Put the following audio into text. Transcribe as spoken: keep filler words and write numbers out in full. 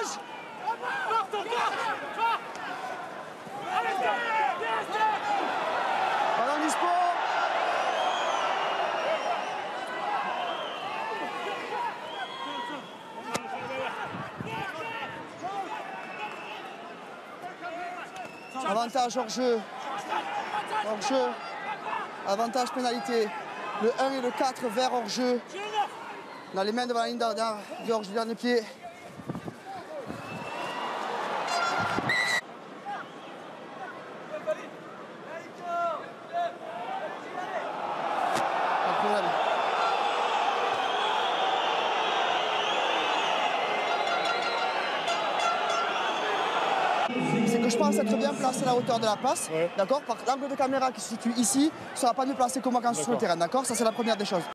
Rouge. Ballon dispo. Avantage hors jeu. Hors jeu. Avantage pénalité. Le un et le quatre vers hors jeu. On a les mains devant la ligne d'arrière du hors jeu du dernier pied. Pas de problème. C'est que je pense être bien placé à la hauteur de la passe, ouais. D'accord. Par l'angle de caméra qui se situe ici ne sera pas mieux placé que moi quand je suis sur le terrain, d'accord. Ça c'est la première des choses.